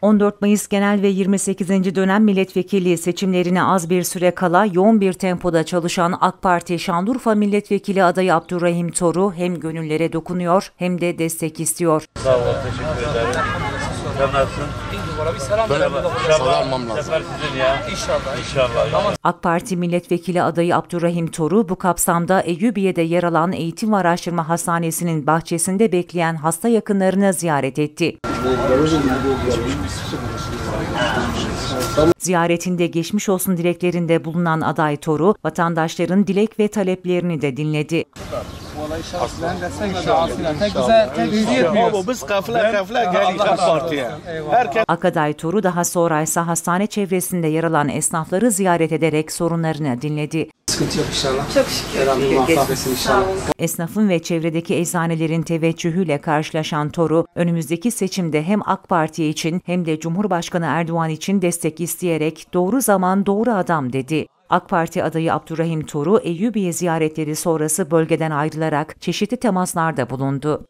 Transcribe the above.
14 Mayıs genel ve 28. dönem milletvekili seçimlerine az bir süre kala yoğun bir tempoda çalışan AK Parti Şanlıurfa Milletvekili adayı Abdurrahim Toru hem gönüllere dokunuyor hem de destek istiyor. Sağ ol, teşekkür ederim. Sen nasılsın? Salamam lazım. Sefer sizin ya. İnşallah. AK Parti Milletvekili adayı Abdurrahim Toru bu kapsamda Eyyubiye'de yer alan Eğitim ve Araştırma Hastanesi'nin bahçesinde bekleyen hasta yakınlarını ziyaret etti. Ziyaretinde geçmiş olsun dileklerinde bulunan aday Toru, vatandaşların dilek ve taleplerini de dinledi. AK aday Toru daha sonra ise hastane çevresinde yer alan esnafları ziyaret ederek sorunlarını dinledi. Sıkıntı yok inşallah. Çok şükür. Esnafın ve çevredeki eczanelerin teveccühüyle karşılaşan Toru, önümüzdeki seçimde hem AK Parti için hem de Cumhurbaşkanı Erdoğan için destek isteyerek doğru zaman doğru adam dedi. AK Parti adayı Abdurrahim Toru, Eyyubiye ziyaretleri sonrası bölgeden ayrılarak çeşitli temaslarda bulundu.